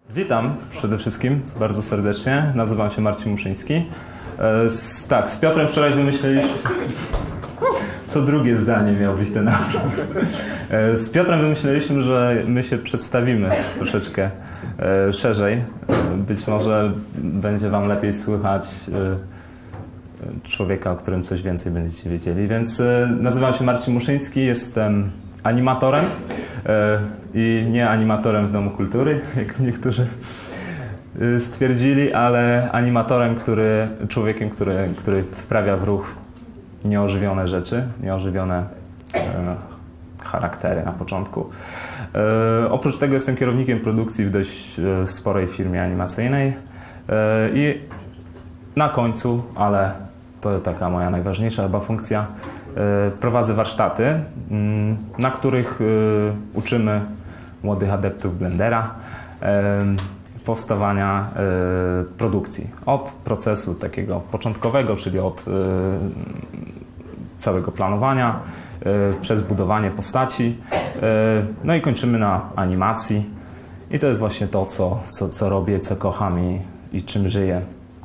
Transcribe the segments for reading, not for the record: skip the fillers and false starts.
Witam przede wszystkim bardzo serdecznie. Nazywam się Marcin Muszyński. Z Piotrem wczoraj wymyśliliśmy... Co drugie zdanie miał być ten awans. Z Piotrem wymyśliliśmy, że my się przedstawimy troszeczkę szerzej. Być może będzie wam lepiej słychać człowieka, o którym coś więcej będziecie wiedzieli. Więc nazywam się Marcin Muszyński, jestem animatorem i nie animatorem w Domu Kultury, jak niektórzy stwierdzili, ale animatorem, człowiekiem, który wprawia w ruch nieożywione rzeczy, nieożywione charaktery na początku. Oprócz tego jestem kierownikiem produkcji w dość sporej firmie animacyjnej i na końcu, ale to taka moja najważniejsza chyba funkcja, prowadzę warsztaty, na których uczymy młodych adeptów Blendera powstawania produkcji. Od procesu takiego początkowego, czyli od całego planowania, przez budowanie postaci, no i kończymy na animacji. I to jest właśnie to, co robię, co kocham i czym żyję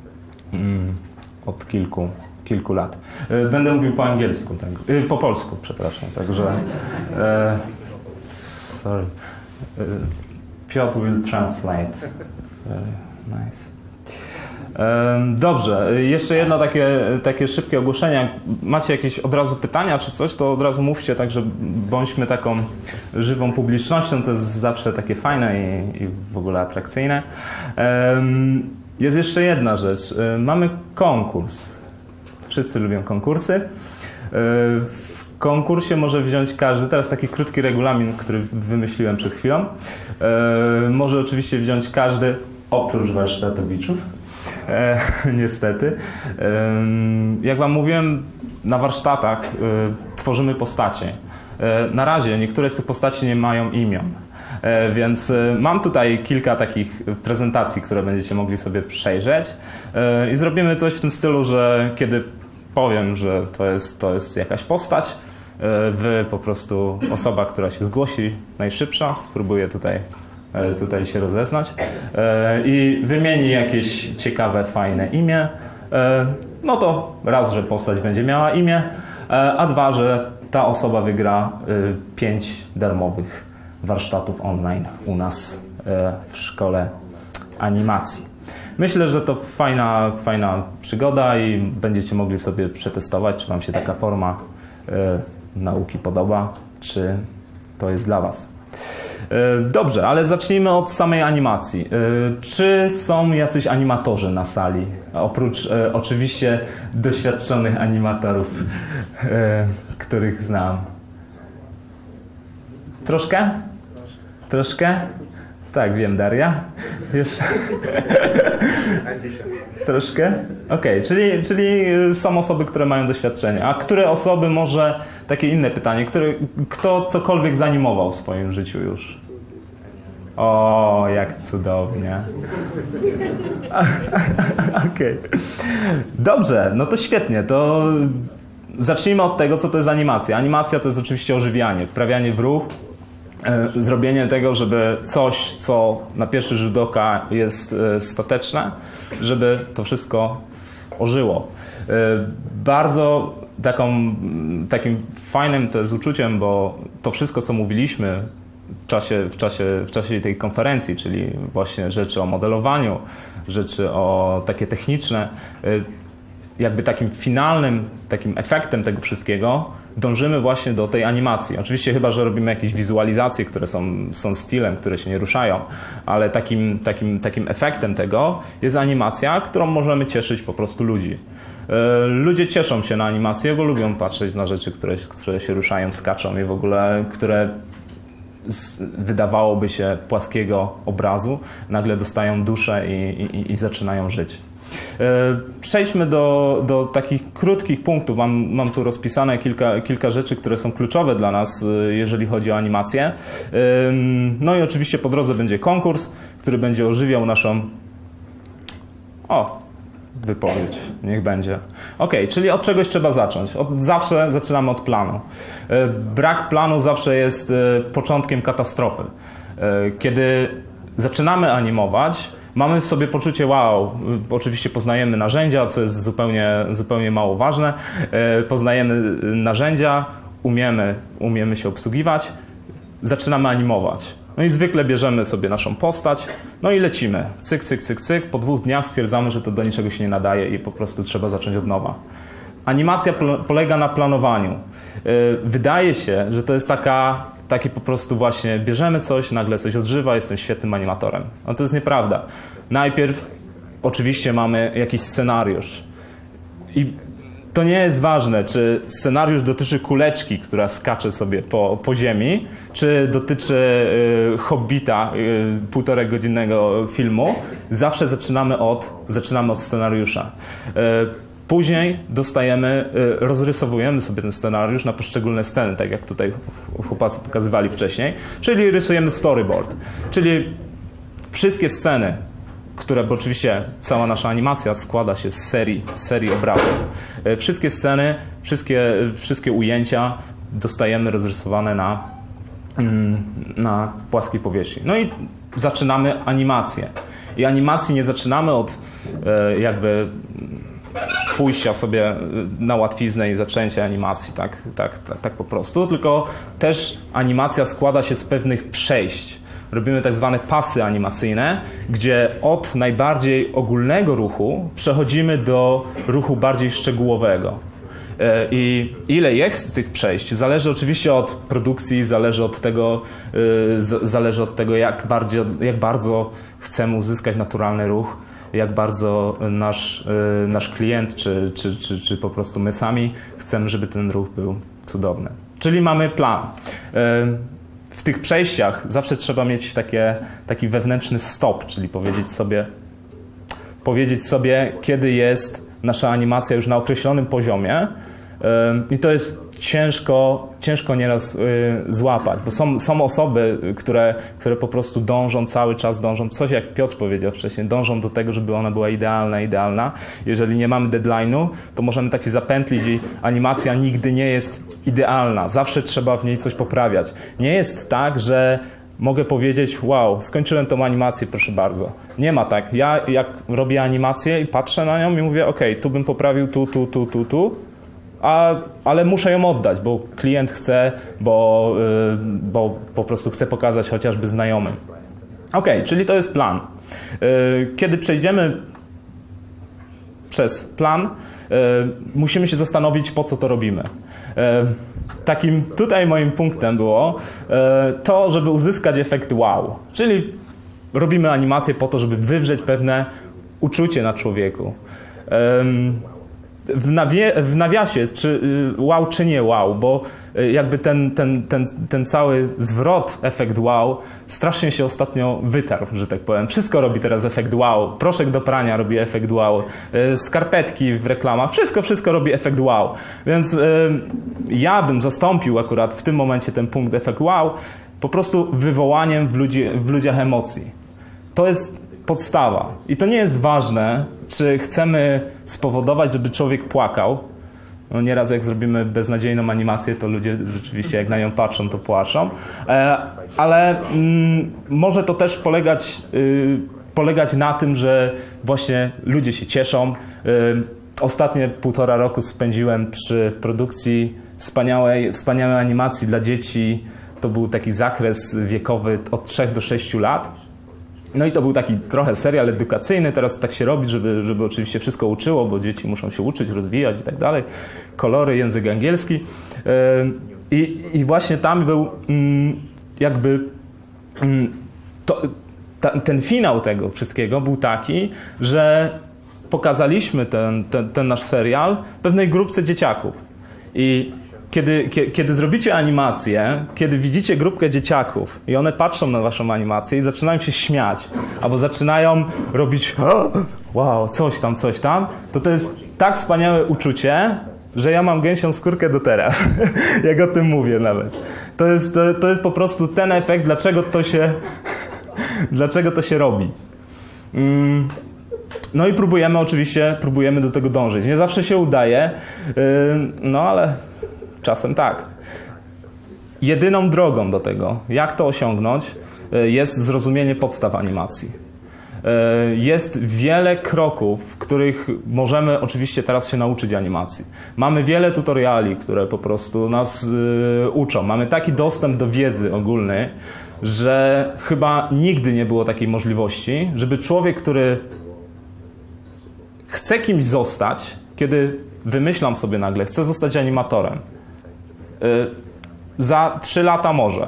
od kilku lat. Będę mówił po angielsku, po polsku, przepraszam, także sorry. Piotr will translate. Very nice. Dobrze, jeszcze jedno takie szybkie ogłoszenie. Jak macie jakieś od razu pytania czy coś, to od razu mówcie, także bądźmy taką żywą publicznością, to jest zawsze takie fajne i w ogóle atrakcyjne. Jest jeszcze jedna rzecz. Mamy konkurs. Wszyscy lubią konkursy. W konkursie może wziąć każdy, teraz taki krótki regulamin, który wymyśliłem przed chwilą. Może oczywiście wziąć każdy, oprócz warsztatowiczów. Niestety. Jak wam mówiłem, na warsztatach tworzymy postacie. Na razie niektóre z tych postaci nie mają imion. Więc mam tutaj kilka takich prezentacji, które będziecie mogli sobie przejrzeć i zrobimy coś w tym stylu, że kiedy powiem, że to jest jakaś postać, wy po prostu, osoba, która się zgłosi najszybsza, spróbuję tutaj się rozeznać i wymieni jakieś ciekawe, fajne imię, no to raz, że postać będzie miała imię, a dwa, że ta osoba wygra 5 darmowych warsztatów online u nas w szkole animacji. Myślę, że to fajna przygoda i będziecie mogli sobie przetestować, czy wam się taka forma nauki podoba, czy to jest dla was. Dobrze, ale zacznijmy od samej animacji. Czy są jacyś animatorzy na sali? Oprócz oczywiście doświadczonych animatorów, których znam. Troszkę? Troszkę? Tak, wiem, Daria. Jeszcze? Troszkę? Okej, czyli są osoby, które mają doświadczenie. A które osoby, może takie inne pytanie, kto cokolwiek zanimował w swoim życiu już? O, jak cudownie. Okej. Dobrze, no to świetnie. To zacznijmy od tego, co to jest animacja. Animacja to jest oczywiście ożywianie, wprawianie w ruch, zrobienie tego, żeby coś, co na pierwszy rzut oka jest stateczne, żeby to wszystko ożyło. Bardzo takim fajnym to jest uczuciem, bo to wszystko, co mówiliśmy w czasie tej konferencji, czyli właśnie rzeczy o modelowaniu, rzeczy takie techniczne, jakby takim finalnym efektem tego wszystkiego dążymy właśnie do tej animacji. Oczywiście chyba, że robimy jakieś wizualizacje, które są stylem, które się nie ruszają, ale takim efektem tego jest animacja, którą możemy cieszyć po prostu ludzi. Ludzie cieszą się na animację, bo lubią patrzeć na rzeczy, które się ruszają, skaczą i w ogóle, które wydawałoby się płaskiego obrazu, nagle dostają duszę i zaczynają żyć. Przejdźmy do takich krótkich punktów. Mam tu rozpisane kilka rzeczy, które są kluczowe dla nas, jeżeli chodzi o animację. No i oczywiście po drodze będzie konkurs, który będzie ożywiał naszą... wypowiedź, niech będzie. Okej, czyli od czegoś trzeba zacząć. Zawsze zaczynamy od planu. Brak planu zawsze jest początkiem katastrofy. Kiedy zaczynamy animować, mamy w sobie poczucie wow, oczywiście poznajemy narzędzia, co jest zupełnie mało ważne, poznajemy narzędzia, umiemy się obsługiwać, zaczynamy animować. No i zwykle bierzemy sobie naszą postać, no i lecimy. Cyk, cyk, cyk, cyk. Po 2 dniach stwierdzamy, że to do niczego się nie nadaje i po prostu trzeba zacząć od nowa. Animacja polega na planowaniu. Wydaje się, że to jest takie po prostu właśnie bierzemy coś, nagle coś odżywa, jestem świetnym animatorem. No to jest nieprawda. Najpierw oczywiście mamy jakiś scenariusz. I to nie jest ważne, czy scenariusz dotyczy kuleczki, która skacze sobie po ziemi, czy dotyczy Hobbita, 1,5-godzinnego filmu. Zawsze zaczynamy od scenariusza. Później rozrysowujemy sobie ten scenariusz na poszczególne sceny, tak jak tutaj chłopacy pokazywali wcześniej, czyli rysujemy storyboard, czyli wszystkie sceny, bo oczywiście cała nasza animacja składa się z serii obrazów. Wszystkie sceny, wszystkie ujęcia dostajemy rozrysowane na płaskiej powierzchni. No i zaczynamy animację. I animacji nie zaczynamy od jakby pójścia sobie na łatwiznę i zaczęcia animacji, tak po prostu, tylko też animacja składa się z pewnych przejść. Robimy tak zwane pasy animacyjne, gdzie od najbardziej ogólnego ruchu przechodzimy do ruchu bardziej szczegółowego. I ile jest tych przejść, zależy oczywiście od produkcji, zależy od tego jak bardzo chcemy uzyskać naturalny ruch, jak bardzo nasz klient czy po prostu my sami chcemy, żeby ten ruch był cudowny. Czyli mamy plan. W tych przejściach zawsze trzeba mieć taki wewnętrzny stop, czyli powiedzieć sobie, kiedy jest nasza animacja już na określonym poziomie. I to jest ciężko nieraz złapać, bo są osoby, które po prostu cały czas dążą, coś jak Piotr powiedział wcześniej, dążą do tego, żeby ona była idealna. Jeżeli nie mamy deadline'u, to możemy tak się zapętlić i animacja nigdy nie jest idealna. Zawsze trzeba w niej coś poprawiać. Nie jest tak, że mogę powiedzieć, wow, skończyłem tą animację, proszę bardzo. Nie ma tak. Ja jak robię animację i patrzę na nią i mówię, ok, tu bym poprawił, tu, ale muszę ją oddać, bo klient chce, bo po prostu chce pokazać chociażby znajomym. Ok, czyli to jest plan. Kiedy przejdziemy przez plan, musimy się zastanowić, po co to robimy. Takim tutaj moim punktem było to, żeby uzyskać efekt wow. Czyli robimy animację po to, żeby wywrzeć pewne uczucie na człowieku. W nawiasie jest czy wow, czy nie wow, bo jakby ten cały zwrot, efekt wow, strasznie się ostatnio wytarł, że tak powiem. Wszystko robi teraz efekt wow. Proszek do prania robi efekt wow. Skarpetki w reklamach, wszystko robi efekt wow. Więc ja bym zastąpił akurat w tym momencie ten punkt efekt wow po prostu wywołaniem w ludziach emocji. To jest podstawa. I to nie jest ważne, czy chcemy spowodować, żeby człowiek płakał. No nieraz jak zrobimy beznadziejną animację, to ludzie rzeczywiście jak na nią patrzą, to płaczą. Ale może to też polegać na tym, że właśnie ludzie się cieszą. Ostatnie 1,5 roku spędziłem przy produkcji wspaniałej animacji dla dzieci. To był taki zakres wiekowy od 3 do 6 lat. No i to był taki trochę serial edukacyjny, teraz tak się robi, żeby oczywiście wszystko uczyło, bo dzieci muszą się uczyć, rozwijać i tak dalej. Kolory, język angielski. I właśnie tam był jakby ten finał tego wszystkiego był taki, że pokazaliśmy ten nasz serial pewnej grupce dzieciaków. I kiedy zrobicie animację, kiedy widzicie grupkę dzieciaków i one patrzą na waszą animację i zaczynają się śmiać, albo zaczynają robić wow, coś tam, to jest tak wspaniałe uczucie, że ja mam gęsią skórkę do teraz, jak o tym mówię nawet. To jest po prostu ten efekt, dlaczego to się robi. No i próbujemy do tego dążyć. Nie zawsze się udaje, no ale czasem tak. Jedyną drogą do tego, jak to osiągnąć, jest zrozumienie podstaw animacji. Jest wiele kroków, których możemy oczywiście teraz się nauczyć animacji. Mamy wiele tutoriali, które po prostu nas uczą. Mamy taki dostęp do wiedzy ogólnej, że chyba nigdy nie było takiej możliwości, żeby człowiek, który chce kimś zostać, kiedy wymyślam sobie nagle, chcę zostać animatorem, za 3 lata może.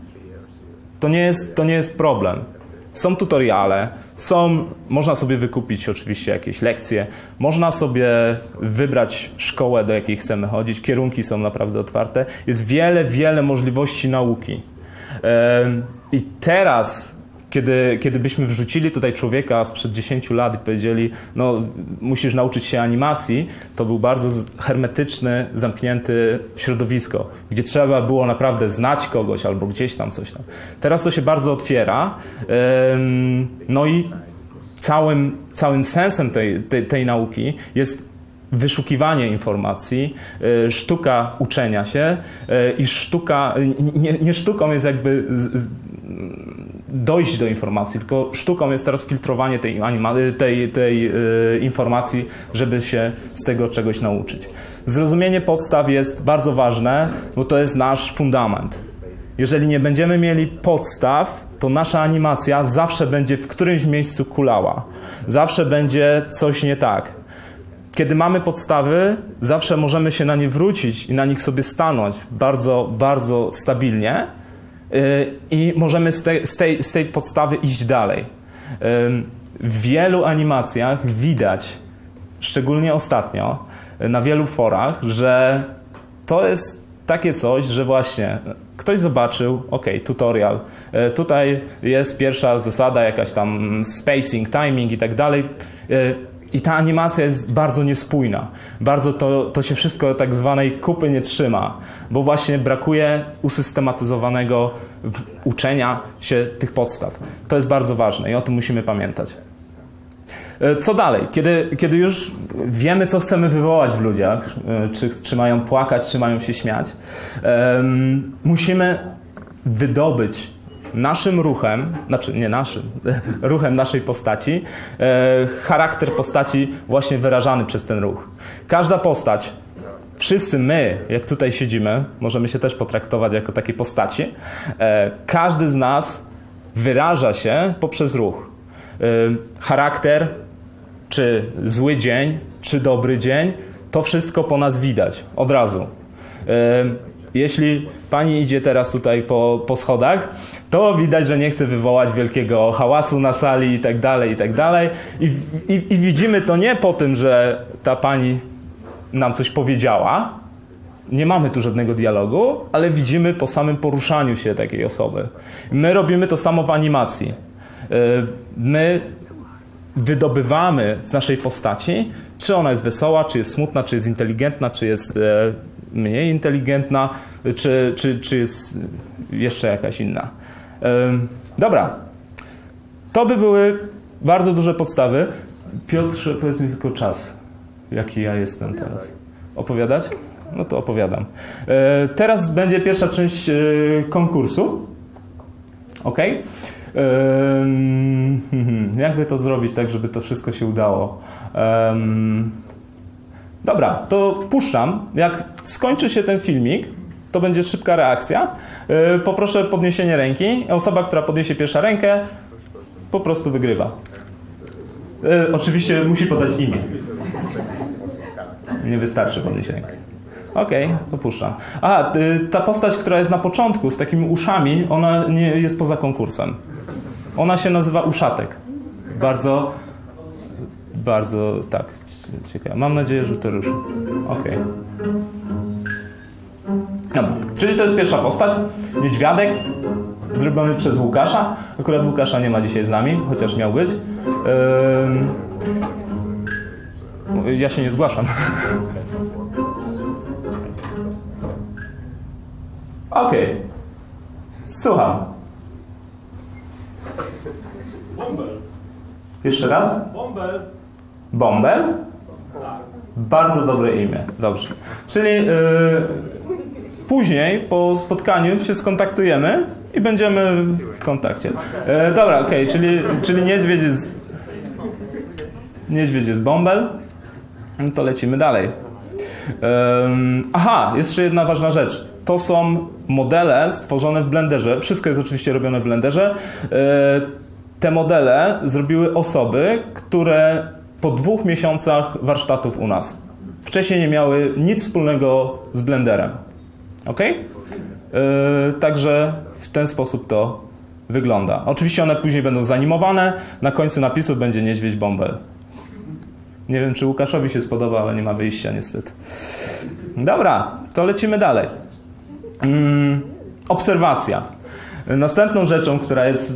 To nie jest problem. Są tutoriale, można sobie wykupić oczywiście jakieś lekcje, można sobie wybrać szkołę, do jakiej chcemy chodzić, kierunki są naprawdę otwarte. Jest wiele możliwości nauki. I teraz, kiedy byśmy wrzucili tutaj człowieka sprzed 10 lat i powiedzieli, no musisz nauczyć się animacji, to był bardzo hermetyczny, zamknięty środowisko, gdzie trzeba było naprawdę znać kogoś albo gdzieś tam coś tam. Teraz to się bardzo otwiera, no i całym sensem tej nauki jest wyszukiwanie informacji, sztuka uczenia się i sztuka, nie sztuką jest jakby dojść do informacji, tylko sztuką jest teraz filtrowanie tej informacji, żeby się z tego czegoś nauczyć. Zrozumienie podstaw jest bardzo ważne, bo to jest nasz fundament. Jeżeli nie będziemy mieli podstaw, to nasza animacja zawsze będzie w którymś miejscu kulała. Zawsze będzie coś nie tak. Kiedy mamy podstawy, zawsze możemy się na nie wrócić i na nich sobie stanąć bardzo stabilnie i możemy z tej podstawy iść dalej. W wielu animacjach widać, szczególnie ostatnio, na wielu forach, że to jest takie coś, że właśnie ktoś zobaczył, ok, tutorial, tutaj jest pierwsza zasada, jakaś tam spacing, timing i tak dalej. I ta animacja jest bardzo niespójna. Bardzo to się wszystko tak zwanej kupy nie trzyma, bo właśnie brakuje usystematyzowanego uczenia się tych podstaw. To jest bardzo ważne i o tym musimy pamiętać. Co dalej? Kiedy już wiemy, co chcemy wywołać w ludziach, czy mają płakać, czy mają się śmiać, musimy wydobyć naszym ruchem, znaczy nie naszym, ruchem naszej postaci, charakter postaci właśnie wyrażany przez ten ruch. Każda postać, wszyscy my, jak tutaj siedzimy, możemy się też potraktować jako takie postaci, każdy z nas wyraża się poprzez ruch. Charakter, czy zły dzień, czy dobry dzień, to wszystko po nas widać od razu. Jeśli pani idzie teraz tutaj po schodach, to widać, że nie chce wywołać wielkiego hałasu na sali i tak dalej, i tak dalej. I widzimy to nie po tym, że ta pani nam coś powiedziała, nie mamy tu żadnego dialogu, ale widzimy po samym poruszaniu się takiej osoby. My robimy to samo w animacji. My wydobywamy z naszej postaci, czy ona jest wesoła, czy jest smutna, czy jest inteligentna, czy jest mniej inteligentna, czy jest jeszcze jakaś inna. Dobra. To by były bardzo duże podstawy. Piotrze, powiedz mi tylko czas, jaki ja jestem teraz. Opowiadać? No to opowiadam. Teraz będzie pierwsza część konkursu. Ok? Jakby to zrobić tak, żeby to wszystko się udało? Dobra, to puszczam. Jak skończy się ten filmik, to będzie szybka reakcja. Poproszę podniesienie ręki. Osoba, która podniesie pierwsza rękę, po prostu wygrywa. Oczywiście musi podać imię. Nie wystarczy podnieść rękę. Okej, to puszczam. Aha, ta postać, która jest na początku z takimi uszami, ona nie jest poza konkursem. Ona się nazywa Uszatek. Bardzo tak, ciekawe. Mam nadzieję, że to ruszy. Okej. Dobra, czyli to jest pierwsza postać. Niedźwiadek, zrobiony przez Łukasza. Akurat Łukasza nie ma dzisiaj z nami, chociaż miał być. Ja się nie zgłaszam. Okej. Słucham. Bąbel. Jeszcze raz? Bąbel. Bąbel? Tak. Bardzo dobre imię. Dobrze. Czyli później po spotkaniu się skontaktujemy i będziemy w kontakcie. Dobra, okej, czyli niedźwiedź jest bąbel, no to lecimy dalej. Aha, jeszcze jedna ważna rzecz. To są modele stworzone w Blenderze. Wszystko jest oczywiście robione w Blenderze. Te modele zrobiły osoby, które po 2 miesiącach warsztatów u nas. Wcześniej nie miały nic wspólnego z Blenderem. Ok? Także w ten sposób to wygląda. Oczywiście one później będą zanimowane. Na końcu napisu będzie niedźwiedź bąbel. Nie wiem, czy Łukaszowi się spodoba, ale nie ma wyjścia niestety. Dobra, to lecimy dalej. Obserwacja. Następną rzeczą, która jest...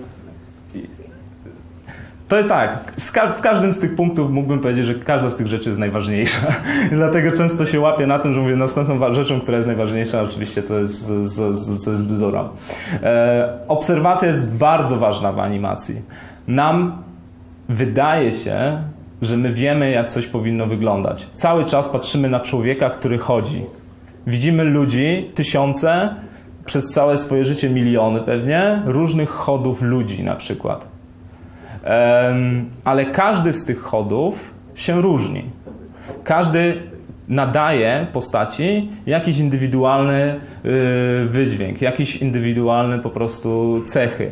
To jest tak, w każdym z tych punktów mógłbym powiedzieć, że każda z tych rzeczy jest najważniejsza. Dlatego często się łapię na tym, że mówię, następną rzeczą, która jest najważniejsza, oczywiście to jest bzdura. Obserwacja jest bardzo ważna w animacji. Nam wydaje się, że my wiemy, jak coś powinno wyglądać. Cały czas patrzymy na człowieka, który chodzi. Widzimy ludzi, tysiące, przez całe swoje życie miliony pewnie, różnych chodów ludzi na przykład. Ale każdy z tych chodów się różni. Każdy nadaje postaci jakiś indywidualny wydźwięk, jakiś indywidualny po prostu cechy.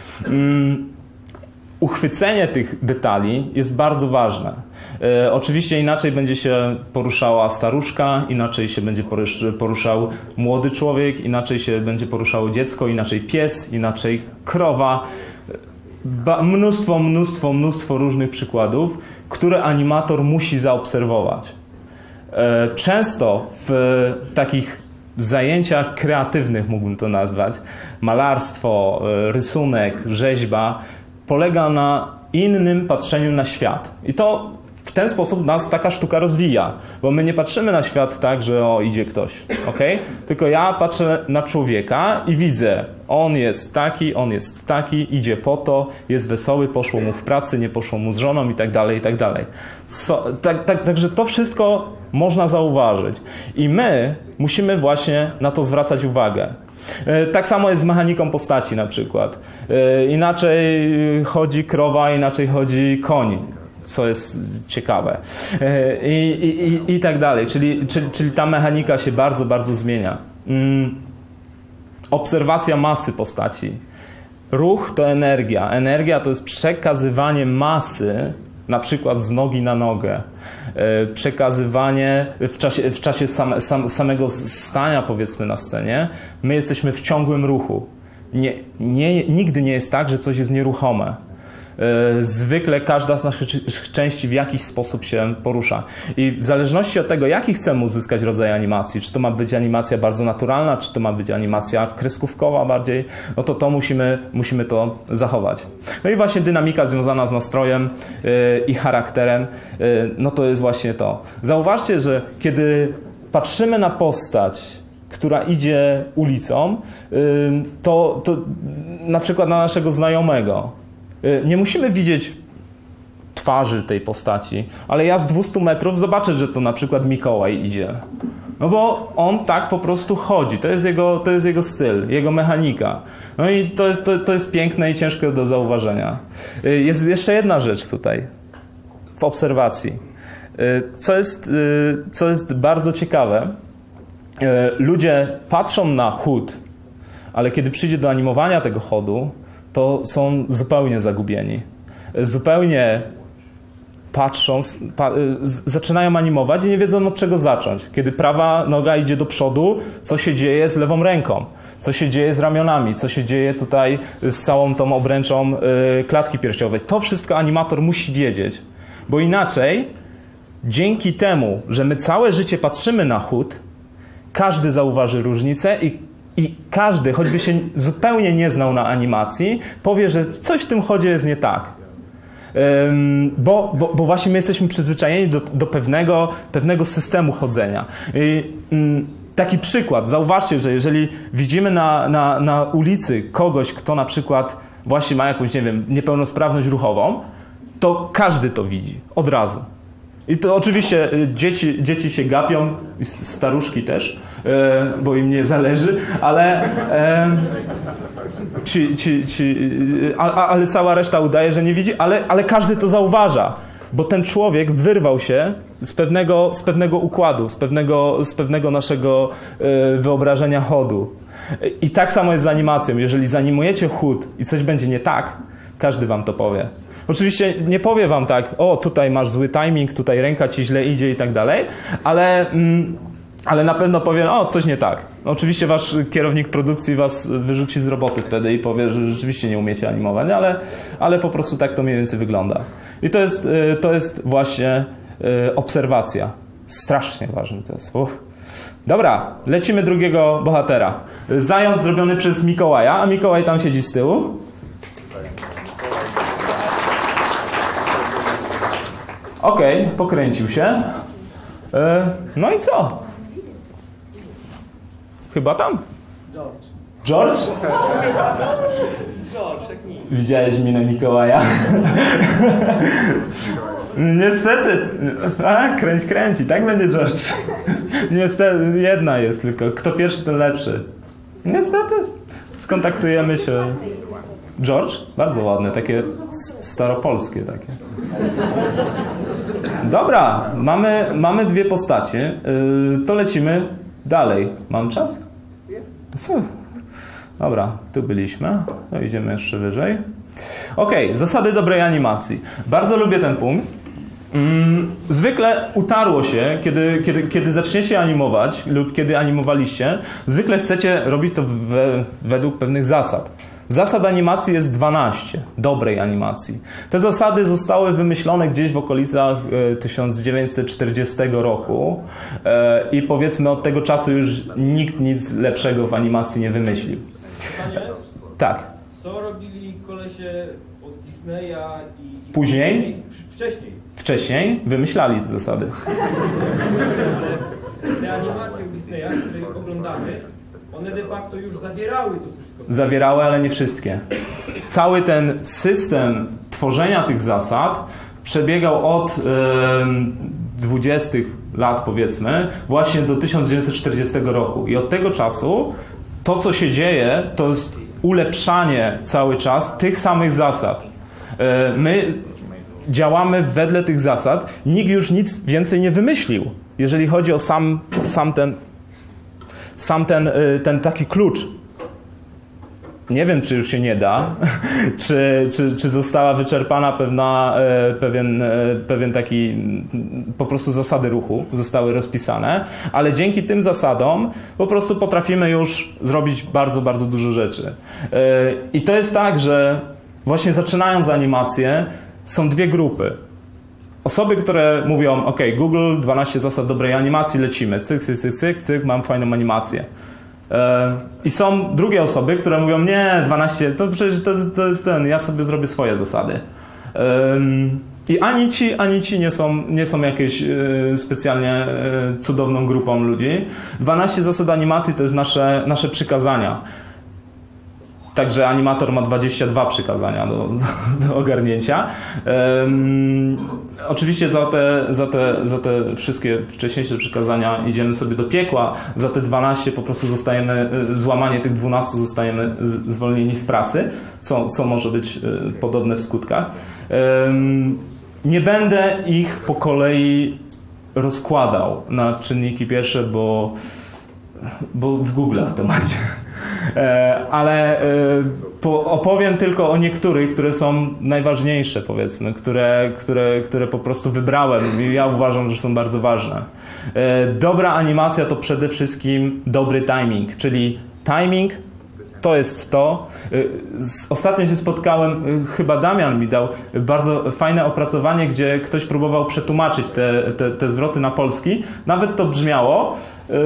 Uchwycenie tych detali jest bardzo ważne. Oczywiście inaczej będzie się poruszała staruszka, inaczej się będzie poruszał młody człowiek, inaczej się będzie poruszało dziecko, inaczej pies, inaczej krowa. Mnóstwo różnych przykładów, które animator musi zaobserwować. Często w takich zajęciach kreatywnych, mógłbym to nazwać, malarstwo, rysunek, rzeźba, polega na innym patrzeniu na świat. I to w ten sposób nas taka sztuka rozwija, bo my nie patrzymy na świat tak, że o, idzie ktoś, okay? Tylko ja patrzę na człowieka i widzę, on jest taki, idzie po to, jest wesoły, poszło mu w pracy, nie poszło mu z żoną i tak dalej, i tak dalej. Także to wszystko można zauważyć i my musimy właśnie na to zwracać uwagę. Tak samo jest z mechaniką postaci na przykład. Inaczej chodzi krowa, inaczej chodzi koń, co jest ciekawe. I tak dalej. Czyli ta mechanika się bardzo zmienia. Obserwacja masy postaci. Ruch to energia. Energia to jest przekazywanie masy, na przykład z nogi na nogę. Przekazywanie w czasie samego stania, powiedzmy, na scenie. My jesteśmy w ciągłym ruchu. Nigdy nie jest tak, że coś jest nieruchome. Zwykle każda z naszych części w jakiś sposób się porusza. I w zależności od tego, jaki chcemy uzyskać rodzaj animacji, czy to ma być animacja bardzo naturalna, czy to ma być animacja kreskówkowa bardziej, no to musimy to zachować. No i właśnie dynamika związana z nastrojem i charakterem, no to jest właśnie to. Zauważcie, że kiedy patrzymy na postać, która idzie ulicą, to na przykład na naszego znajomego, nie musimy widzieć twarzy tej postaci, ale ja z 200 metrów zobaczę, że to na przykład Mikołaj idzie. No bo on tak po prostu chodzi. To jest jego styl, jego mechanika. No i to jest piękne i ciężkie do zauważenia. Jest jeszcze jedna rzecz tutaj w obserwacji. Co jest bardzo ciekawe. Ludzie patrzą na chód, ale kiedy przyjdzie do animowania tego chodu, to są zupełnie zagubieni. Zupełnie patrzą, zaczynają animować i nie wiedzą, od czego zacząć. Kiedy prawa noga idzie do przodu, co się dzieje z lewą ręką? Co się dzieje z ramionami? Co się dzieje tutaj z całą tą obręczą klatki piersiowej? To wszystko animator musi wiedzieć. Bo inaczej, dzięki temu, że my całe życie patrzymy na chód, każdy zauważy różnicę i każdy, choćby się zupełnie nie znał na animacji, powie, że coś w tym chodzie jest nie tak. Bo właśnie my jesteśmy przyzwyczajeni do pewnego systemu chodzenia. Taki przykład. Zauważcie, że jeżeli widzimy na ulicy kogoś, kto na przykład właśnie ma jakąś, nie wiem, niepełnosprawność ruchową, to każdy to widzi od razu. I to oczywiście dzieci się gapią, staruszki też, bo im nie zależy, ale, ale cała reszta udaje, że nie widzi, ale każdy to zauważa, bo ten człowiek wyrwał się z pewnego układu, z pewnego naszego wyobrażenia chodu. I tak samo jest z animacją. Jeżeli zanimujecie chód i coś będzie nie tak, każdy wam to powie. Oczywiście nie powie wam tak, o tutaj masz zły timing, tutaj ręka ci źle idzie i tak dalej, ale na pewno powie, o coś nie tak. Oczywiście wasz kierownik produkcji was wyrzuci z roboty wtedy i powie, że rzeczywiście nie umiecie animować, ale po prostu tak to mniej więcej wygląda. I to jest właśnie obserwacja. Strasznie ważny to jest. Dobra, lecimy drugiego bohatera. Zając zrobiony przez Mikołaja, a Mikołaj tam siedzi z tyłu. Okej, pokręcił się. No i co? Chyba tam? George? Widziałeś minę Mikołaja? Niestety. Kręć. I tak będzie George. Niestety, jedna jest tylko. Kto pierwszy, ten lepszy. Niestety. Skontaktujemy się. George? Bardzo ładne, takie staropolskie takie. Dobra, mamy dwie postacie. To lecimy dalej. Mam czas? Dobra, tu byliśmy. No, idziemy jeszcze wyżej. Okej, zasady dobrej animacji. Bardzo lubię ten punkt. Zwykle utarło się, kiedy zaczniecie animować lub kiedy animowaliście, zwykle chcecie robić to według pewnych zasad. Zasad animacji jest 12, dobrej animacji. Te zasady zostały wymyślone gdzieś w okolicach 1940 roku i powiedzmy od tego czasu już nikt nic lepszego w animacji nie wymyślił. Panie, tak. Co robili kolesie od Disneya i Później? Wcześniej wymyślali te zasady. Ale te animacje Disneya, które oglądamy, one de facto już zawierały to wszystko. Zawierały, ale nie wszystkie. Cały ten system tworzenia tych zasad przebiegał od 20 lat, powiedzmy, właśnie do 1940 roku. I od tego czasu to, co się dzieje, to jest ulepszanie cały czas tych samych zasad. My działamy wedle tych zasad. Nikt już nic więcej nie wymyślił, jeżeli chodzi o ten taki klucz. Nie wiem, czy już się nie da, czy została wyczerpana pewien taki, po prostu zasady ruchu zostały rozpisane, ale dzięki tym zasadom po prostu potrafimy już zrobić bardzo, bardzo dużo rzeczy. I to jest tak, że właśnie zaczynając animację są dwie grupy. Osoby, które mówią, ok, Google, 12 zasad dobrej animacji, lecimy, cyk, cyk, cyk, cyk, cyk, mam fajną animację. I są drugie osoby, które mówią, nie, 12, to przecież to jest ten, ja sobie zrobię swoje zasady. I ani ci nie są jakieś specjalnie cudowną grupą ludzi. 12 zasad animacji to jest nasze przykazania. Także animator ma 22 przykazania do ogarnięcia. Oczywiście za te wszystkie wcześniejsze przykazania idziemy sobie do piekła. Za te 12 po prostu złamanie tych 12 zostajemy zwolnieni z pracy, co może być podobne w skutkach. Nie będę ich po kolei rozkładał na czynniki pierwsze, bo w Google'ach to macie. Ale opowiem tylko o niektórych, które są najważniejsze, powiedzmy, które po prostu wybrałem i ja uważam, że są bardzo ważne. Dobra animacja to przede wszystkim dobry timing, czyli timing to jest to. Ostatnio się spotkałem, chyba Damian mi dał bardzo fajne opracowanie, gdzie ktoś próbował przetłumaczyć te zwroty na polski. Nawet to brzmiało,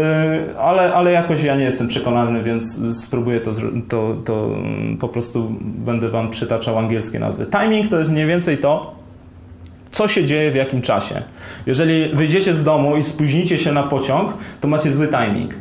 ale jakoś ja nie jestem przekonany, więc spróbuję to po prostu będę wam przytaczał angielskie nazwy. Timing to jest mniej więcej to, co się dzieje w jakim czasie. Jeżeli wyjdziecie z domu i spóźnicie się na pociąg, to macie zły timing.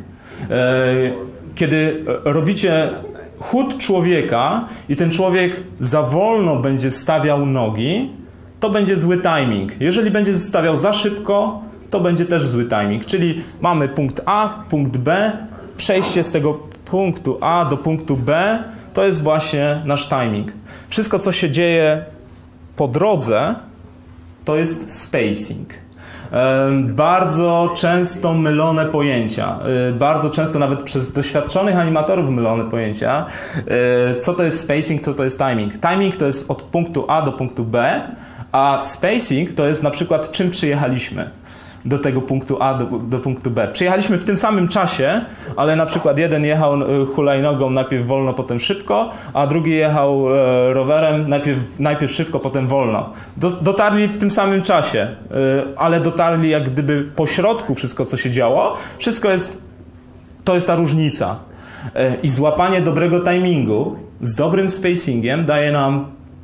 Kiedy robicie chód człowieka i ten człowiek za wolno będzie stawiał nogi, to będzie zły timing. Jeżeli będzie zostawiał za szybko, to będzie też zły timing. Czyli mamy punkt A, punkt B, przejście z tego punktu A do punktu B, to jest właśnie nasz timing. Wszystko, co się dzieje po drodze, to jest spacing. Bardzo często mylone pojęcia, bardzo często nawet przez doświadczonych animatorów mylone pojęcia. Co to jest spacing, co to jest timing? Timing to jest od punktu A do punktu B, a spacing to jest na przykład czym przyjechaliśmy do tego punktu A do punktu B. Przyjechaliśmy w tym samym czasie, ale na przykład jeden jechał hulajnogą najpierw wolno, potem szybko, a drugi jechał rowerem najpierw szybko, potem wolno. Dotarli w tym samym czasie, ale dotarli jak gdyby po środku wszystko, co się działo. To jest ta różnica. I złapanie dobrego timingu z dobrym spacingiem daje nam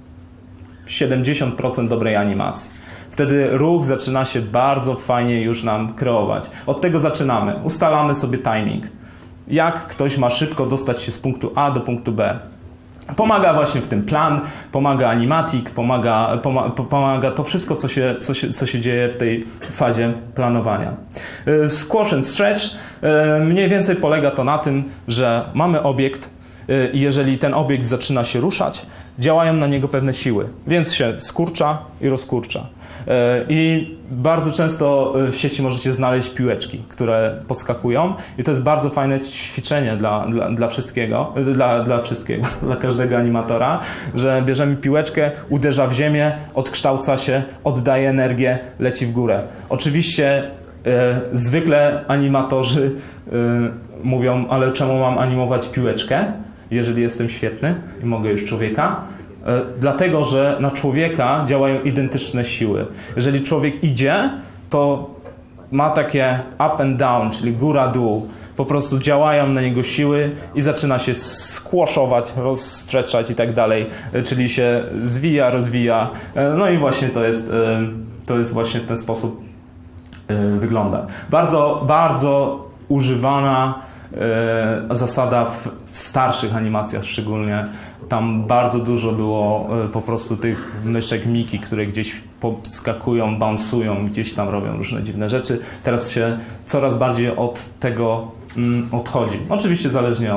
70% dobrej animacji. Wtedy ruch zaczyna się bardzo fajnie już nam kreować. Od tego zaczynamy. Ustalamy sobie timing. Jak ktoś ma szybko dostać się z punktu A do punktu B. Pomaga właśnie w tym plan, pomaga animatic, pomaga to wszystko, co się dzieje w tej fazie planowania. Squash and stretch mniej więcej polega to na tym, że mamy obiekt i jeżeli ten obiekt zaczyna się ruszać, działają na niego pewne siły, więc się skurcza i rozkurcza. I bardzo często w sieci możecie znaleźć piłeczki, które podskakują i to jest bardzo fajne ćwiczenie dla wszystkiego, dla każdego animatora, że bierzemy piłeczkę, uderza w ziemię, odkształca się, oddaje energię, leci w górę. Oczywiście zwykle animatorzy mówią, ale czemu mam animować piłeczkę, jeżeli jestem świetny i mogę już człowieka? Dlatego, że na człowieka działają identyczne siły. Jeżeli człowiek idzie, to ma takie up and down, czyli góra-dół. Po prostu działają na niego siły i zaczyna się squashować, rozstrzeczać i tak dalej. Czyli się zwija, rozwija. No i właśnie to jest właśnie w ten sposób wygląda. Bardzo, bardzo używana zasada w starszych animacjach szczególnie. Tam bardzo dużo było po prostu tych myszek Miki, które gdzieś podskakują, bounce'ują, gdzieś tam robią różne dziwne rzeczy. Teraz się coraz bardziej od tego odchodzi. Oczywiście zależnie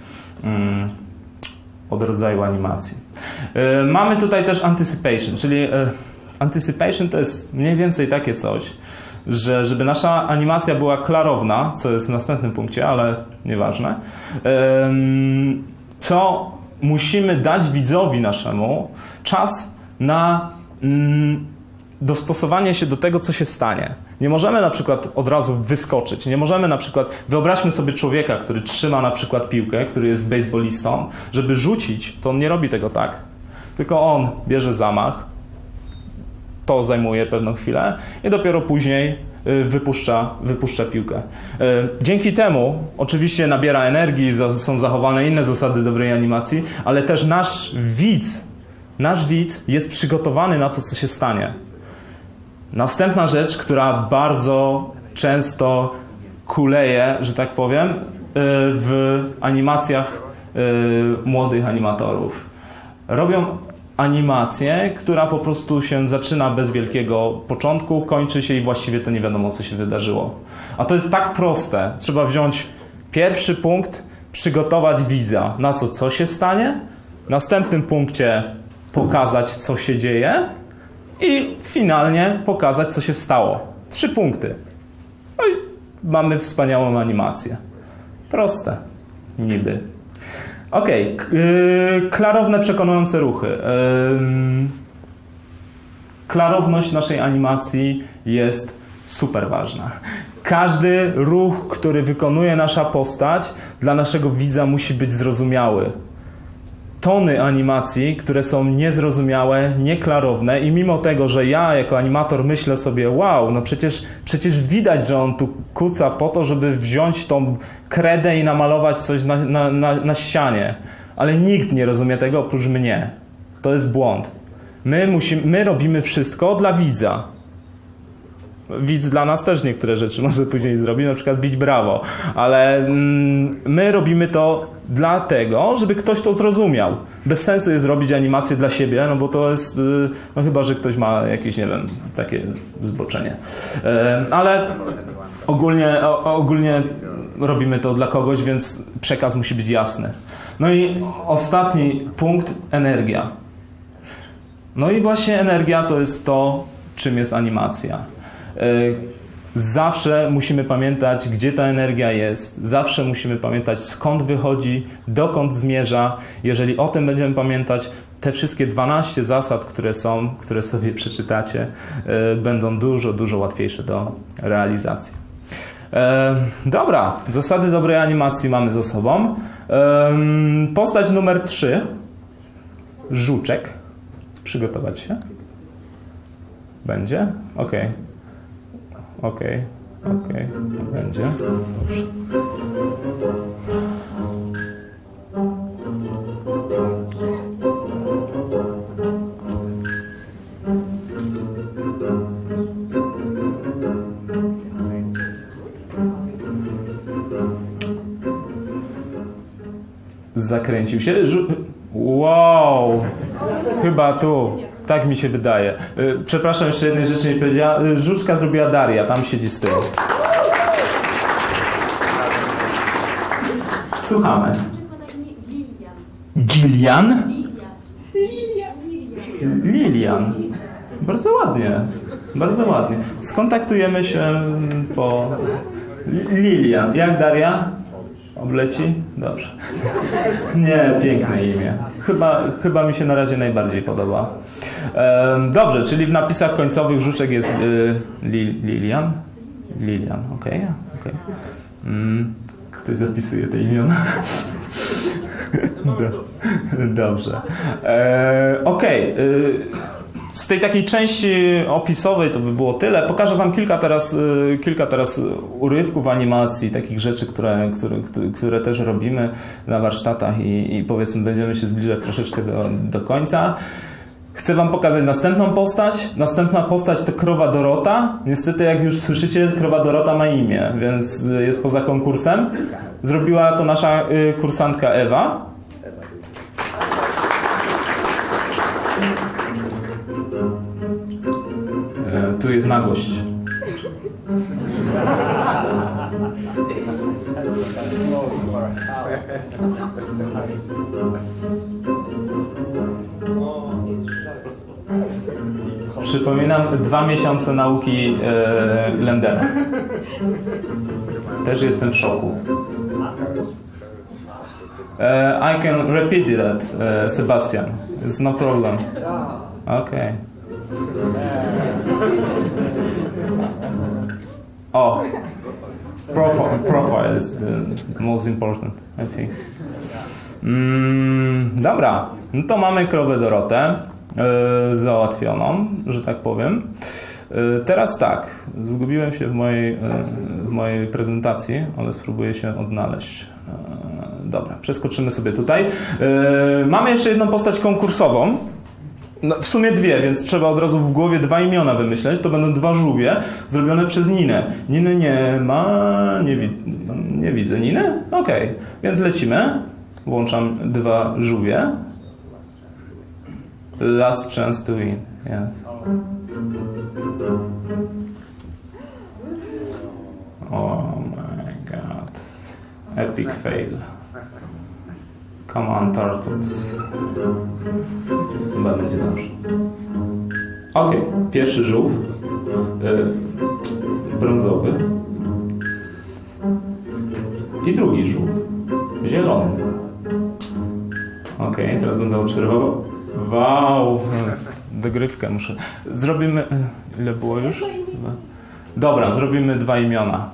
od rodzaju animacji. Mamy tutaj też anticipation, czyli anticipation to jest mniej więcej takie coś, że żeby nasza animacja była klarowna, co jest w następnym punkcie, ale nieważne, to musimy dać widzowi naszemu czas na dostosowanie się do tego, co się stanie. Nie możemy na przykład od razu wyskoczyć. Nie możemy na przykład, wyobraźmy sobie człowieka, który trzyma na przykład piłkę, który jest baseballistą, żeby rzucić, to on nie robi tego tak. Tylko on bierze zamach, to zajmuje pewną chwilę i dopiero później wypuszcza piłkę. Dzięki temu oczywiście nabiera energii, są zachowane inne zasady dobrej animacji, ale też nasz widz jest przygotowany na to, co się stanie. Następna rzecz, która bardzo często kuleje, że tak powiem, w animacjach młodych animatorów. Robią animację, która po prostu się zaczyna bez wielkiego początku, kończy się i właściwie to nie wiadomo, co się wydarzyło. A to jest tak proste. Trzeba wziąć pierwszy punkt, przygotować widza na to, co się stanie, w następnym punkcie pokazać, co się dzieje i finalnie pokazać, co się stało. 3 punkty. No i mamy wspaniałą animację. Proste. Niby. Ok, klarowne, przekonujące ruchy. Klarowność naszej animacji jest super ważna. Każdy ruch, który wykonuje nasza postać, dla naszego widza musi być zrozumiały. Tony animacji, które są niezrozumiałe, nieklarowne i mimo tego, że ja jako animator myślę sobie, wow, no przecież widać, że on tu kuca po to, żeby wziąć tą kredę i namalować coś na ścianie. Ale nikt nie rozumie tego oprócz mnie. To jest błąd. My robimy wszystko dla widza. widz dla nas też niektóre rzeczy może później zrobić, na przykład bić brawo, ale my robimy to dlatego, żeby ktoś to zrozumiał. Bez sensu jest robić animację dla siebie, no bo to jest, no chyba, że ktoś ma jakieś, nie wiem, takie zboczenie. Ale ogólnie robimy to dla kogoś, więc przekaz musi być jasny. No i ostatni punkt, energia. No i właśnie energia to jest to, czym jest animacja. Zawsze musimy pamiętać, gdzie ta energia jest. Zawsze musimy pamiętać, skąd wychodzi, dokąd zmierza. Jeżeli o tym będziemy pamiętać, te wszystkie 12 zasad, które sobie przeczytacie, będą dużo, dużo łatwiejsze do realizacji. Dobra, zasady dobrej animacji mamy za sobą. Postać numer 3. Żuczek. Przygotować się. Będzie? Okej. Będzie. Dobrze. Zakręcił się. Wow! Chyba tu. Tak mi się wydaje. Przepraszam, jeszcze jednej rzeczy nie powiedziałem. Żuczka zrobiła Daria, tam siedzi z tyłu. Słuchamy. Gillian? Lilian. Bardzo ładnie. Bardzo ładnie. Skontaktujemy się po... Lilian. Jak Daria? Obleci? Dobrze. Nie, piękne imię. Chyba mi się na razie najbardziej podoba. Dobrze, czyli w napisach końcowych Żuczek jest Lilian. Lilian, okej. Ktoś zapisuje te imiona? Dobrze. Z tej takiej części opisowej to by było tyle. Pokażę wam kilka teraz urywków animacji, takich rzeczy, które też robimy na warsztatach i powiedzmy będziemy się zbliżać troszeczkę do końca. Chcę wam pokazać następną postać. Następna postać to krowa Dorota. Niestety, jak już słyszycie, krowa Dorota ma imię, więc jest poza konkursem. Zrobiła to nasza kursantka Ewa. Tu jest nagość. Przypominam 2 miesiące nauki Lendera. Też jestem w szoku. I can repeat that, Sebastian. It's no problem. Okay. Oh, profile is the most important, I think. Dobra, no to mamy krowę Dorotę załatwioną, że tak powiem. Teraz tak, zgubiłem się w mojej prezentacji, ale spróbuję się odnaleźć. Dobra, przeskoczymy sobie tutaj. Mamy jeszcze jedną postać konkursową. No, w sumie 2, więc trzeba od razu w głowie 2 imiona wymyśleć. To będą 2 żółwie zrobione przez Ninę. Niny nie ma... Nie widzę Niny? Okej, więc lecimy. Włączam 2 żółwie. Last chance to win. Yes. Oh my god. Epic fail. Come on, turtles. Chyba będzie dobrze. Ok, pierwszy żółw. Brązowy. I drugi żółw. Zielony. Ok, teraz będę obserwował. Wow! Dogrywkę muszę. Zrobimy... Ile było już? Dobra, zrobimy 2 imiona.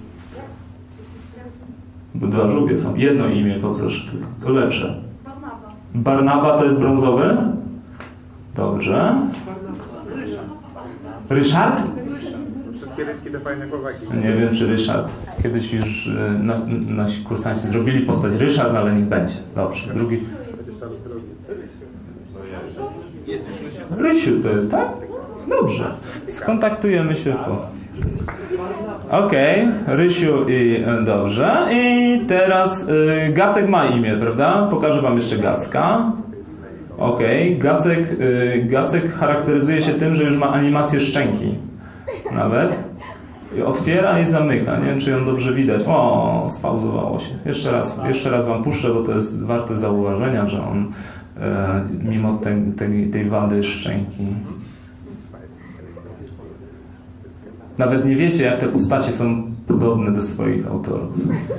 Bo 2 żółwie są. Jedno imię poproszę tylko. To lepsze. Barnaba to jest brązowy? Dobrze. Ryszard? Wszystkie ryśki to fajne chłopaki. Nie wiem, czy Ryszard. Kiedyś już nasi kursanci zrobili postać Ryszard, ale niech będzie. Dobrze. Drugi. Rysiu to jest, tak? Dobrze. Skontaktujemy się po... Okej, Rysiu i dobrze. I teraz Gacek ma imię, prawda? Pokażę wam jeszcze Gacka. Okej, Gacek charakteryzuje się tym, że już ma animację szczęki. Nawet. I otwiera i zamyka. Nie wiem, czy ją dobrze widać. O, spauzowało się. Jeszcze raz wam puszczę, bo to jest warte zauważenia, że on mimo tej wady szczęki. Nawet nie wiecie, jak te postacie są podobne do swoich autorów.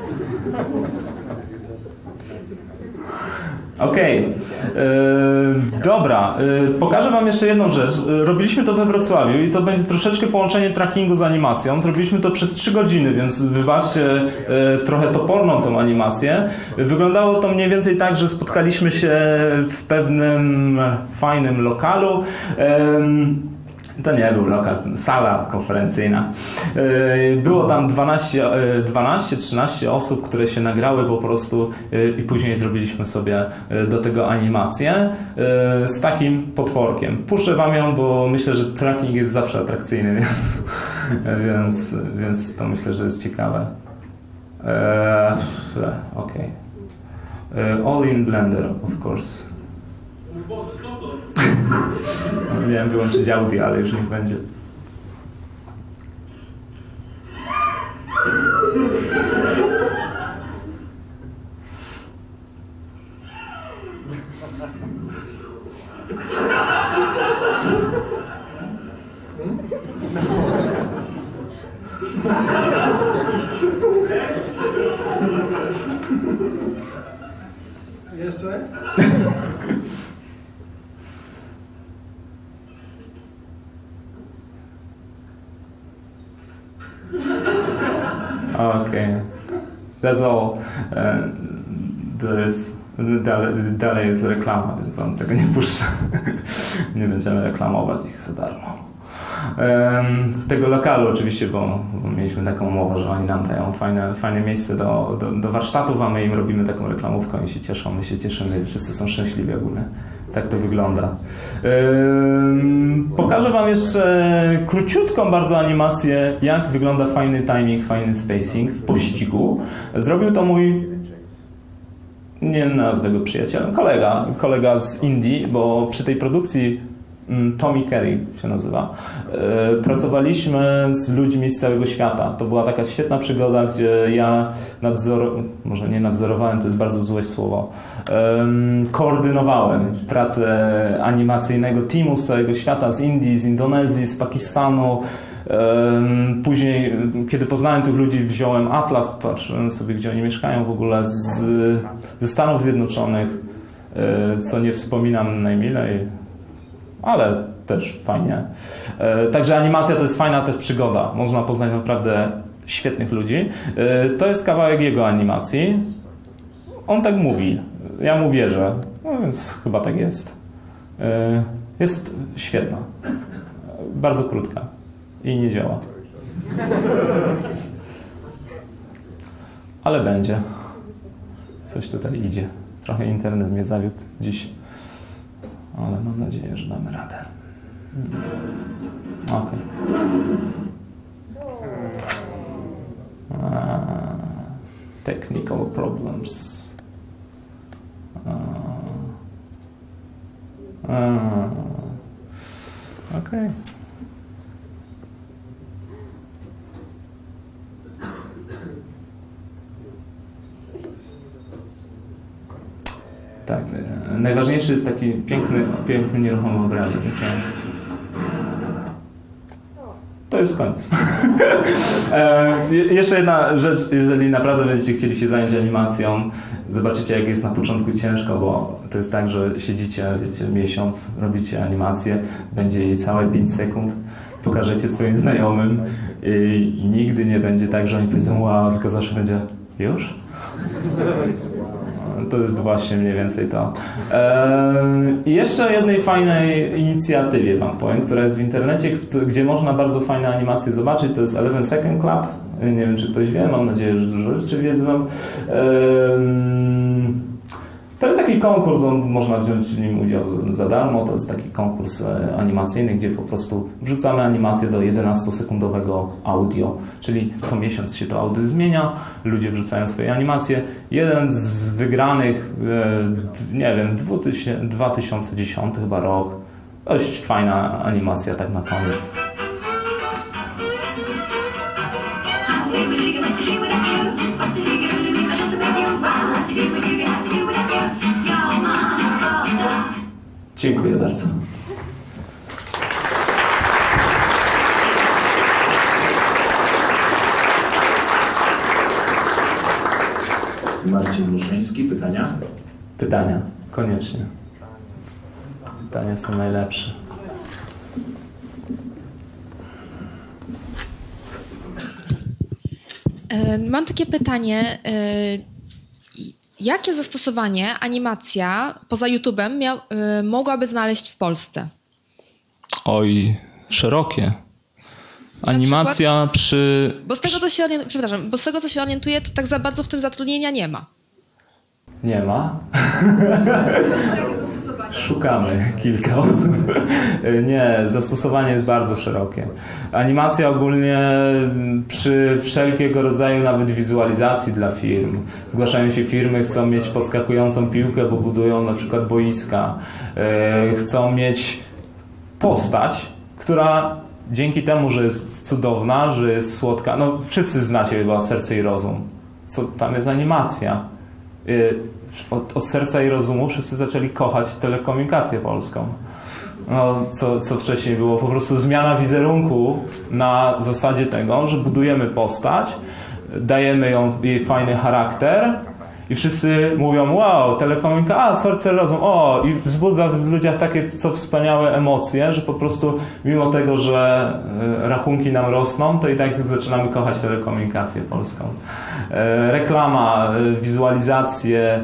Okej. Dobra. Pokażę wam jeszcze jedną rzecz. Robiliśmy to we Wrocławiu i to będzie troszeczkę połączenie trackingu z animacją. Zrobiliśmy to przez 3 godziny, więc wybaczcie trochę toporną tą animację. Wyglądało to mniej więcej tak, że spotkaliśmy się w pewnym fajnym lokalu. To nie był lokal, sala konferencyjna. Było tam 12-13 osób, które się nagrały po prostu i później zrobiliśmy sobie do tego animację z takim potworkiem. Puszczę wam ją, bo myślę, że tracking jest zawsze atrakcyjny, więc to myślę, że jest ciekawe. Okej. All in Blender, of course. Miałem wyłączyć audio, ale już niech będzie. Jeszcze? Okay, that's all. Dalej jest reklama, więc wam tego nie puszczę. Nie będziemy reklamować ich za darmo. Tego lokalu oczywiście, bo mieliśmy taką umowę, że oni nam dają fajne miejsce do warsztatów, a my im robimy taką reklamówkę i się cieszą, my się cieszymy, wszyscy są szczęśliwi ogólnie. Tak to wygląda. Pokażę wam jeszcze króciutką bardzo animację, jak wygląda fajny timing, fajny spacing w pościgu. Zrobił to mój, nie nazwę go przyjacielem, kolega z Indii, bo przy tej produkcji Tommy Carey się nazywa. Pracowaliśmy z ludźmi z całego świata. To była taka świetna przygoda, gdzie ja może nie nadzorowałem, to jest bardzo złe słowo, koordynowałem pracę animacyjnego teamu z całego świata, z Indii, z Indonezji, z Pakistanu. Później, kiedy poznałem tych ludzi, wziąłem atlas, patrzyłem sobie, gdzie oni mieszkają w ogóle, ze Stanów Zjednoczonych, co nie wspominam najmilej, ale też fajnie. Także animacja to jest fajna też przygoda. Można poznać naprawdę świetnych ludzi. To jest kawałek jego animacji. On tak mówi. Ja mu wierzę. No więc chyba tak jest. Jest świetna. Bardzo krótka. I nie działa. Ale będzie. Coś tutaj idzie. Trochę internet mnie zawiódł dziś. Ale mam nadzieję, że damy radę. Okej. Technical problems. Okej. Tak, najważniejszy jest taki piękny nieruchomy obrazek. To już koniec. Jeszcze jedna rzecz, jeżeli naprawdę będziecie chcieli się zająć animacją, zobaczycie, jak jest na początku ciężko, bo to jest tak, że siedzicie, wiecie, miesiąc, robicie animację, będzie jej całe 5 sekund, pokażecie swoim znajomym i nigdy nie będzie tak, że oni powiedzą wow, tylko zawsze będzie już? To jest właśnie mniej więcej to. I jeszcze o jednej fajnej inicjatywie wam powiem, która jest w internecie, gdzie można bardzo fajne animacje zobaczyć. To jest 11 Second Club. Nie wiem, czy ktoś wie, mam nadzieję, że dużo rzeczy wiedzą. To jest taki konkurs, można wziąć w nim udział za darmo. To jest taki konkurs animacyjny, gdzie po prostu wrzucamy animację do 11-sekundowego audio, czyli co miesiąc się to audio zmienia, ludzie wrzucają swoje animacje. Jeden z wygranych, nie wiem, 2010 chyba rok. Dość fajna animacja tak na koniec. Dziękuję bardzo. Marcin Muszyński, pytania? Pytania, koniecznie. Pytania są najlepsze. Mam takie pytanie. Jakie zastosowanie animacja poza YouTube'em mogłaby znaleźć w Polsce? Oj, szerokie. Animacja przy... Bo z tego, co się orientuję, to tak za bardzo w tym zatrudnienia nie ma. Nie ma. Szukamy kilka osób. Nie, zastosowanie jest bardzo szerokie. Animacja ogólnie przy wszelkiego rodzaju nawet wizualizacji dla firm. Zgłaszają się firmy, chcą mieć podskakującą piłkę, bo budują na przykład boiska. Chcą mieć postać, która dzięki temu, że jest cudowna, że jest słodka, no wszyscy znacie chyba Serce i Rozum. Tam jest animacja. Od Serca i Rozumu wszyscy zaczęli kochać telekomunikację polską. No, co wcześniej było po prostu zmiana wizerunku na zasadzie tego, że budujemy postać, dajemy jej fajny charakter i wszyscy mówią: wow, telekomunikacja, Serce i Rozum, o, i wzbudza w ludziach takie co wspaniałe emocje, że po prostu mimo tego, że rachunki nam rosną, to i tak zaczynamy kochać telekomunikację polską. Reklama, wizualizacje,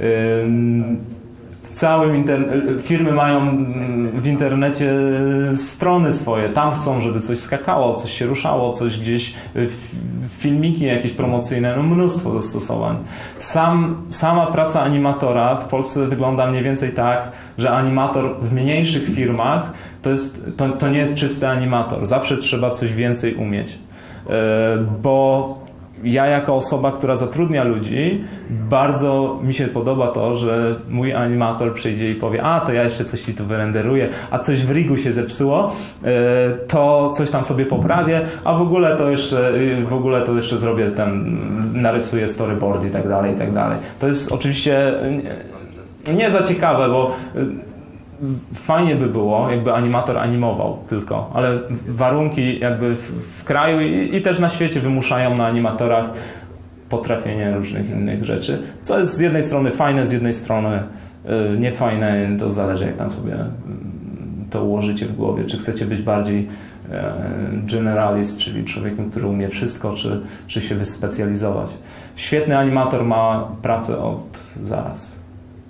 firmy mają w internecie strony swoje, tam chcą, żeby coś skakało, coś się ruszało, coś gdzieś, filmiki jakieś promocyjne, no mnóstwo zastosowań. Sama praca animatora w Polsce wygląda mniej więcej tak, że animator w mniejszych firmach to nie jest czysty animator, zawsze trzeba coś więcej umieć, bo ja jako osoba, która zatrudnia ludzi, bardzo mi się podoba to, że mój animator przyjdzie i powie: a to ja jeszcze coś ci tu wyrenderuję, a coś w rigu się zepsuło, to coś tam sobie poprawię, a w ogóle to jeszcze zrobię narysuję storyboard i tak dalej, i tak dalej. To jest oczywiście nie za ciekawe, bo fajnie by było, jakby animator animował tylko, ale warunki jakby w kraju i też na świecie wymuszają na animatorach potrafienie różnych innych rzeczy, co jest z jednej strony fajne, z jednej strony niefajne, to zależy jak tam sobie to ułożycie w głowie, czy chcecie być bardziej generalist, czyli człowiekiem, który umie wszystko, czy się wyspecjalizować. Świetny animator ma pracę od zaraz.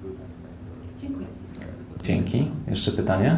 Dzięki. Jeszcze pytanie?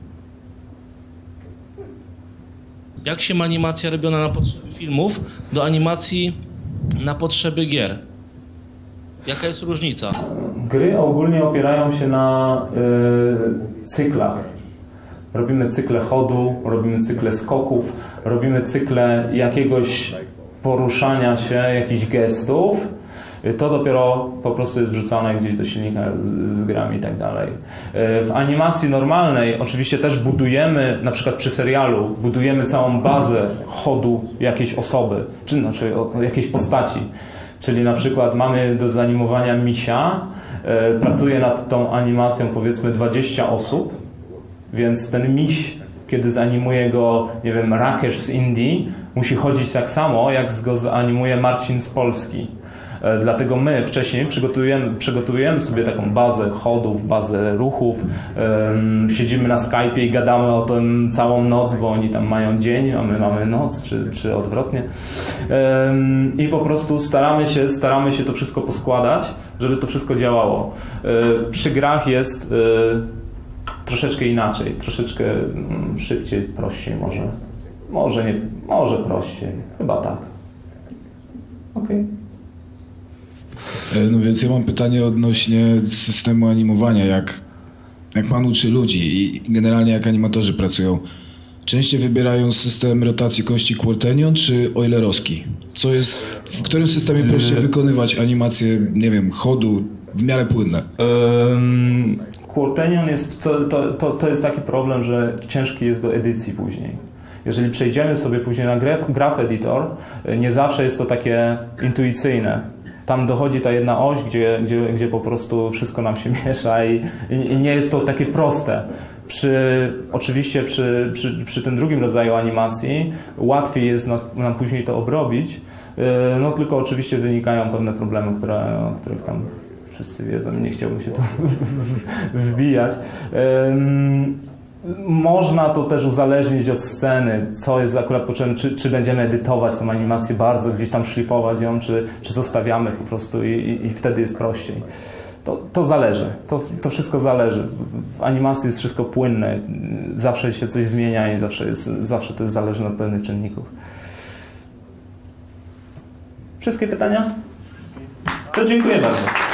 Jak się ma animacja robiona na potrzeby filmów do animacji na potrzeby gier? Jaka jest różnica? Gry ogólnie opierają się na cyklach. Robimy cykle chodu, robimy cykle skoków, robimy cykle jakiegoś poruszania się, jakichś gestów. To dopiero po prostu jest wrzucane gdzieś do silnika z grami i tak dalej. W animacji normalnej oczywiście też budujemy, na przykład przy serialu, budujemy całą bazę chodu jakiejś osoby, czy znaczy jakiejś postaci. Czyli na przykład mamy do zanimowania misia, pracuje nad tą animacją powiedzmy 20 osób, więc ten miś, kiedy zanimuje go, nie wiem, Rakesh z Indii, musi chodzić tak samo, jak go zanimuje Marcin z Polski. Dlatego my wcześniej przygotowujemy sobie taką bazę chodów, bazę ruchów, siedzimy na Skype'ie i gadamy o tym całą noc, bo oni tam mają dzień, a my mamy noc, czy odwrotnie. I po prostu staramy się to wszystko poskładać, żeby to wszystko działało. Przy grach jest troszeczkę inaczej, troszeczkę szybciej, prościej może. Może prościej, chyba tak. Okej. No więc ja mam pytanie odnośnie systemu animowania. Jak pan uczy ludzi i generalnie jak animatorzy pracują, częściej wybierają system rotacji kości Quaternion czy Eulerowski? W którym systemie prościej wykonywać animację, nie wiem, chodu w miarę płynne? Quaternion jest, to jest taki problem, że ciężki jest do edycji później. Jeżeli przejdziemy sobie później na Graph Editor, nie zawsze jest to takie intuicyjne. Tam dochodzi ta jedna oś, gdzie po prostu wszystko nam się miesza i nie jest to takie proste. Oczywiście przy tym drugim rodzaju animacji łatwiej jest nam później to obrobić, no tylko oczywiście wynikają pewne problemy, o których tam wszyscy wiedzą i nie chciałbym się tu wbijać. Można to też uzależnić od sceny, co jest akurat potrzebne, czy będziemy edytować tę animację bardzo, gdzieś tam szlifować ją, czy zostawiamy po prostu i wtedy jest prościej. To zależy, to wszystko zależy. W animacji jest wszystko płynne, zawsze się coś zmienia i zawsze to jest zależne od pewnych czynników. Wszystkie pytania? To dziękuję bardzo.